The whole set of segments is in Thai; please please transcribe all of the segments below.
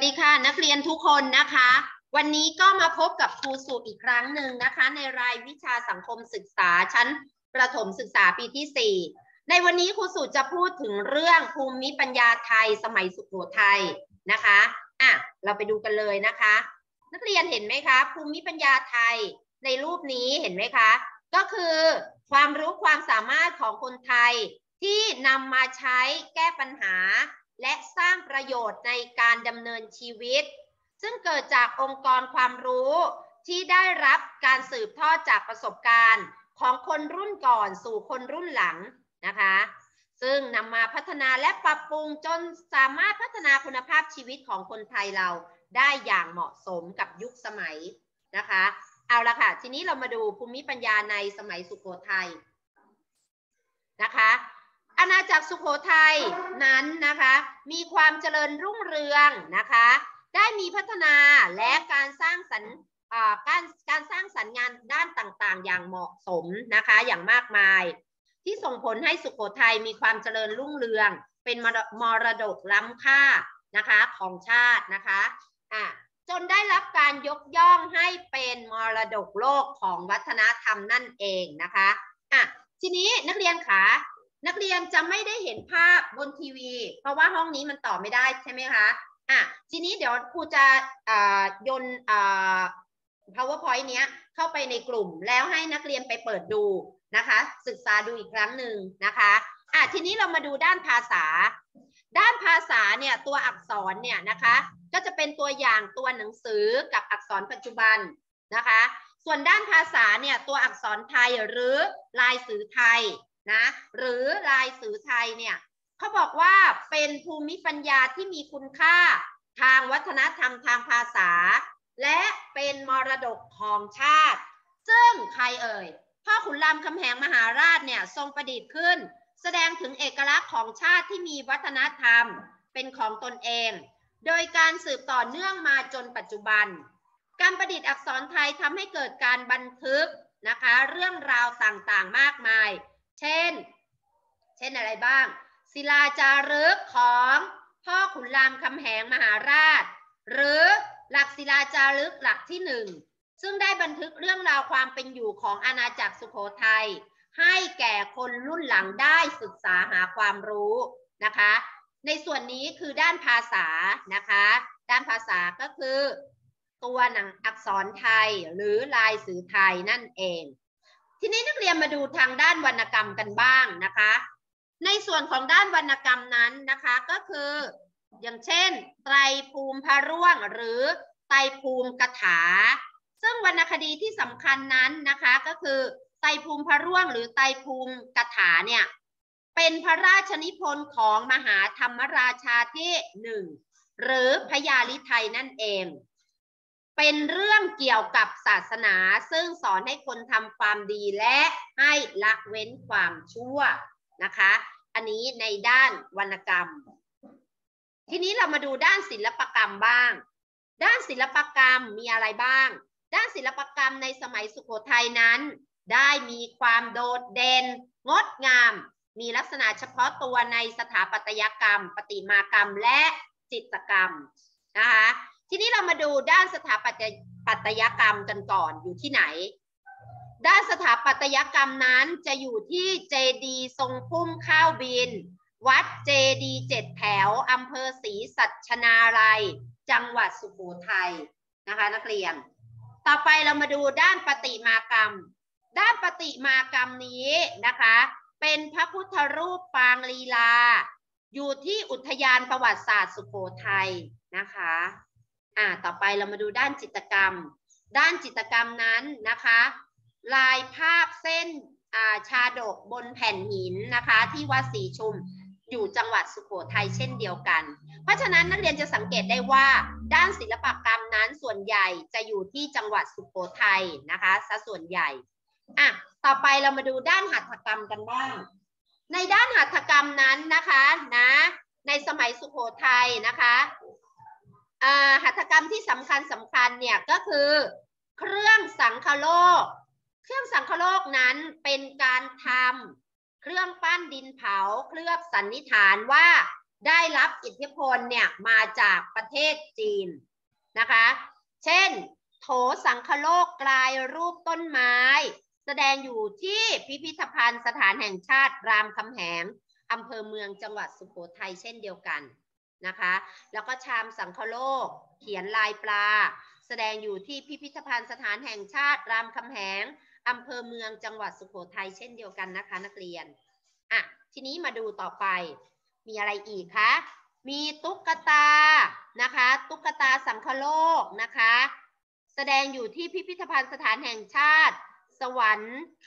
ดีค่ะนักเรียนทุกคนนะคะวันนี้ก็มาพบกับครูสุอีกครั้งหนึ่งนะคะในรายวิชาสังคมศึกษาชั้นประถมศึกษาปีที่4ในวันนี้ครูสุจะพูดถึงเรื่องภูมิปัญญาไทยสมัยสุโขทัยนะคะเราไปดูกันเลยนะคะนักเรียนเห็นไหมคะภูมิปัญญาไทยในรูปนี้เห็นไหมคะก็คือความรู้ความสามารถของคนไทยที่นำมาใช้แก้ปัญหาและสร้างประโยชน์ในการดำเนินชีวิตซึ่งเกิดจากองค์กรความรู้ที่ได้รับการสืบทอดจากประสบการณ์ของคนรุ่นก่อนสู่คนรุ่นหลังนะคะซึ่งนำมาพัฒนาและปรับปรุงจนสามารถพัฒนาคุณภาพชีวิตของคนไทยเราได้อย่างเหมาะสมกับยุคสมัยนะคะเอาละค่ะทีนี้เรามาดูภูมิปัญญาในสมัยสุโขทัยนะคะอาณาจักรสุโขทัยนั้นนะคะมีความเจริญรุ่งเรืองนะคะได้มีพัฒนาและการสร้างสรรค์การสร้างสรรค์งานด้านต่างๆอย่างเหมาะสมนะคะอย่างมากมายที่ส่งผลให้สุโขทัยมีความเจริญรุ่งเรืองเป็นมรดกล้ำค่านะคะของชาตินะคะจนได้รับการยกย่องให้เป็นมรดกโลกของวัฒนธรรมนั่นเองนะคะทีนี้นักเรียนคะนักเรียนจะไม่ได้เห็นภาพบนทีวีเพราะว่าห้องนี้มันต่อไม่ได้ใช่ไหมคะทีนี้เดี๋ยวครูจะโยนPowerPoint เนี้ยเข้าไปในกลุ่มแล้วให้นักเรียนไปเปิดดูนะคะศึกษาดูอีกครั้งหนึ่งนะคะทีนี้เรามาดูด้านภาษาเนี่ยตัวอักษรเนี่ยนะคะก็จะเป็นตัวอย่างตัวหนังสือกับอักษรปัจจุบันนะคะส่วนด้านภาษาเนี่ยตัวอักษรไทยหรือลายสื่อไทยนะหรือลายสื่อไทยเนี่ยเขาบอกว่าเป็นภูมิปัญญาที่มีคุณค่าทางวัฒนธรรมทางภาษาและเป็นมรดกของชาติซึ่งใครเอ่ยพ่อขุนรามคำแหงมหาราชเนี่ยทรงประดิษฐ์ขึ้นแสดงถึงเอกลักษณ์ของชาติที่มีวัฒนธรรมเป็นของตนเองโดยการสืบต่อเนื่องมาจนปัจจุบันการประดิษฐ์อักษรไทยทำให้เกิดการบันทึกนะคะเรื่องราวต่างๆมากมายเช่นอะไรบ้างศิลาจารึกของพ่อขุนรามคำแหงมหาราชหรือหลักศิลาจารึกหลักที่1ซึ่งได้บันทึกเรื่องราวความเป็นอยู่ของอาณาจักรสุโขทัยให้แก่คนรุ่นหลังได้ศึกษาหาความรู้นะคะในส่วนนี้คือด้านภาษานะคะด้านภาษาก็คือตัวหนังอักษรไทยหรือลายสื่อไทยนั่นเองทีนี้นักเรียนมาดูทางด้านวรรณกรรมกันบ้างนะคะในส่วนของด้านวรรณกรรมนั้นนะคะก็คืออย่างเช่นไตรภูมิพระร่วงหรือไตรภูมิกถาซึ่งวรรณคดีที่สำคัญนั้นนะคะก็คือไตรภูมิพระร่วงหรือไตรภูมิกถาเนี่ยเป็นพระราชนิพนธ์ของมหาธรรมราชาที่1หรือพญาลิไทยนั่นเองเป็นเรื่องเกี่ยวกับศาสนาซึ่งสอนให้คนทำความดีและให้ละเว้นความชั่วนะคะอันนี้ในด้านวรรณกรรมทีนี้เรามาดูด้านศิลปกรรมบ้างด้านศิลปกรรมมีอะไรบ้างด้านศิลปกรรมในสมัยสุโขทัยนั้นได้มีความโดดเด่นงดงามมีลักษณะเฉพาะตัวในสถาปัตยกรรมประติมากรรมและจิตรกรรมนะคะทีนี้เรามาดูด้านสถาปัตยกรรมกันก่อนอยู่ที่ไหนด้านสถาปัตยกรรมนั้นจะอยู่ที่เจดีย์ทรงพุ่มข้าวบินวัดเจดีย์7 แถวอำเภอศรีสัชนาลัยจังหวัดสุโขทัยนะคะนักเรียนต่อไปเรามาดูด้านประติมากรรมด้านประติมากรรมนี้นะคะเป็นพระพุทธรูปปางลีลาอยู่ที่อุทยานประวัติศาสตร์สุโขทัยนะคะต่อไปเรามาดูด้านจิตรกรรมด้านจิตรกรรมนั้นนะคะลายภาพเส้นชาดกบนแผ่นหินนะคะที่วัดศรีชุมอยู่จังหวัดสุโขทัยเช่นเดียวกันเพราะฉะนั้นนักเรียนจะสังเกตได้ว่าด้านศิลปกรรมนั้นส่วนใหญ่จะอยู่ที่จังหวัดสุโขทัยนะคะซะส่วนใหญ่ต่อไปเรามาดูด้านหัตถกรรมกันบ้างในด้านหัตถกรรมนั้นนะคะในสมัยสุโขทัยนะคะหัตถกรรมที่สำคัญเนี่ยก็คือเครื่องสังคโลกเครื่องสังคโลกนั้นเป็นการทำเครื่องปั้นดินเผาเคลือบสันนิษฐานว่าได้รับอิทธิพลเนี่ยมาจากประเทศจีนนะคะเช่นโถสังคโลกกลายรูปต้นไม้แสดงอยู่ที่พิพิธภัณฑ์สถานแห่งชาติรามคำแหงอำเภอเมืองจังหวัดสุโขทัยเช่นเดียวกันนะคะแล้วก็ชามสังคโลกเขียนลายปลาแสดงอยู่ที่พิพิธภัณฑ์สถานแห่งชาติรามคำแหงอำเภอเมืองจังหวัดสุโขทัยเช่นเดียวกันนะคะนักเรียนอ่ะทีนี้มาดูต่อไปมีอะไรอีกคะมีตุ๊กตานะคะตุ๊กตาสังคโลกนะคะแสดงอยู่ที่พิพิธภัณฑ์สถานแห่งชาติสวรร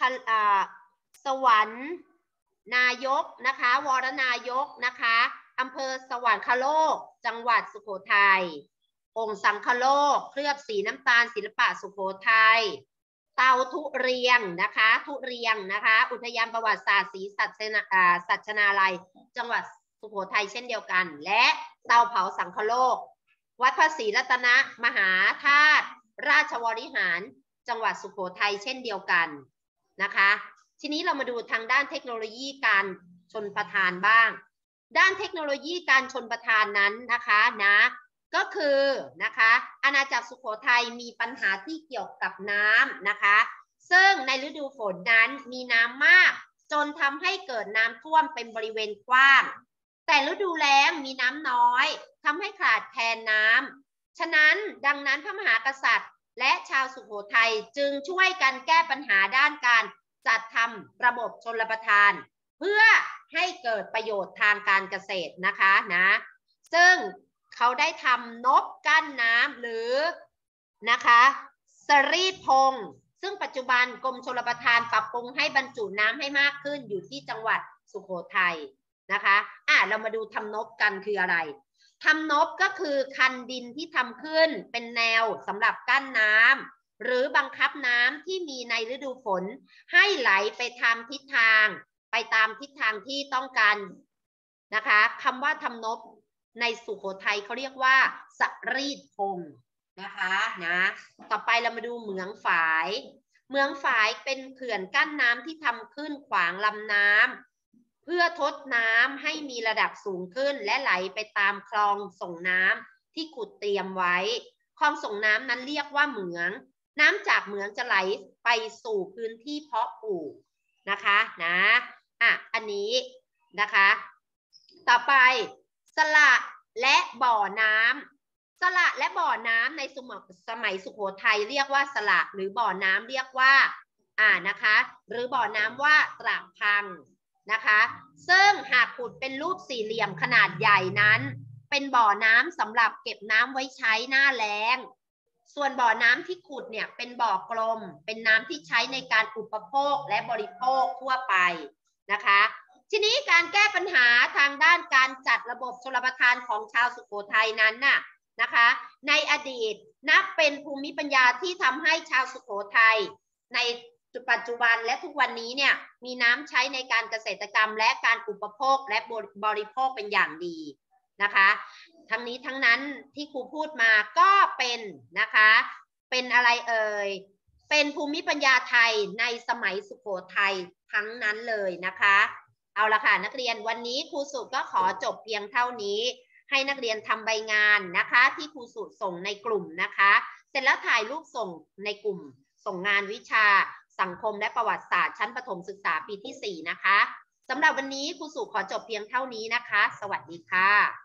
ค์นายกนะคะวรนายกนะคะอำเภอสวรรคโลกจังหวัดสุโขทัยองค์สังคโลกเคลือบสีน้ำตาลศิลปะสุโขทัยเตาทุเรียงนะคะอุทยานประวัติศาสตร์ศรีสัชนาลัยจังหวัดสุโขทัยเช่นเดียวกันและเตาเผาสังคโลกวัดพระศรีรัตนมหาธาตุราชวริหารจังหวัดสุโขทัยเช่นเดียวกันนะคะทีนี้เรามาดูทางด้านเทคโนโลยีการชนประทานบ้างด้านเทคโนโลยีการชนประทานนั้นนะคะก็คือนะคะอาณาจักรสุโขทัยมีปัญหาที่เกี่ยวกับน้ำนะคะซึ่งในฤดูฝนนั้นมีน้ำมากจนทำให้เกิดน้ำท่วมเป็นบริเวณกว้างแต่ฤดูแล้งมีน้ำน้อยทำให้ขาดแคลนน้ำฉะนั้นดังนั้นพระมหากษัตริย์และชาวสุโขทัยจึงช่วยกันแก้ปัญหาด้านการจัดทำระบบชลประทานเพื่อให้เกิดประโยชน์ทางการเกษตรนะคะซึ่งเขาได้ทำนบกั้นน้ำหรือนะคะสรีพงศ์ซึ่งปัจจุบันกรมชลประทานปรับปรุงให้บรรจุน้ำให้มากขึ้นอยู่ที่จังหวัดสุโขทัยนะคะเรามาดูทำนบกันคืออะไรทำนบก็คือคันดินที่ทำขึ้นเป็นแนวสำหรับกั้นน้ำหรือบังคับน้ำที่มีในฤดูฝนให้ไหลไปตามทิศทางที่ต้องการนะคะคำว่าทำนบในสุโขทัยเขาเรียกว่าสรีพงศ์นะคะต่อไปเรามาดูเหมืองฝายเป็นเขื่อนกั้นน้ำที่ทำขึ้นขวางลำน้ำเพื่อทดน้ำให้มีระดับสูงขึ้นและไหลไปตามคลองส่งน้ำที่ขุดเตรียมไว้คลองส่งน้ำนั้นเรียกว่าเหมืองน้ำจากเหมืองจะไหลไปสู่พื้นที่เพาะปลูกนะคะอันนี้นะคะต่อไปสระและบ่อน้ำในสมัยสุโขทัยเรียกว่าสระหรือบ่อน้ำเรียกว่านะคะหรือบ่อน้ำว่าตระพังนะคะซึ่งหากขุดเป็นรูปสี่เหลี่ยมขนาดใหญ่นั้นเป็นบ่อน้ำสำหรับเก็บน้ำไว้ใช้หน้าแล้งส่วนบ่อน้ำที่ขุดเนี่ยเป็นบ่อกลมเป็นน้ำที่ใช้ในการอุปโภคและบริโภคทั่วไปนะคะทีนี้การแก้ปัญหาทางด้านการจัดระบบชลประทานของชาวสุโขทัยนั้นนะคะในอดีตนับเป็นภูมิปัญญาที่ทำให้ชาวสุโขทัยในปัจจุบันและทุกวันนี้เนี่ยมีน้ำใช้ในการเกษตรกรรมและการอุปโภคและบริโภคเป็นอย่างดีนะคะทั้งนี้ทั้งนั้นที่ครูพูดมาก็เป็นนะคะเป็นอะไรเป็นภูมิปัญญาไทยในสมัยสุโขทัยทั้งนั้นเลยนะคะเอาละค่ะนักเรียนวันนี้ครูสุก็ขอจบเพียงเท่านี้ให้นักเรียนทำใบงานนะคะที่ครูสุส่งในกลุ่มนะคะเสร็จแล้วถ่ายรูปส่งในกลุ่มส่งงานวิชาสังคมและประวัติศาสตร์ชั้นประถมศึกษาปีที่ 4นะคะสำหรับวันนี้ครูสุขอจบเพียงเท่านี้นะคะสวัสดีค่ะ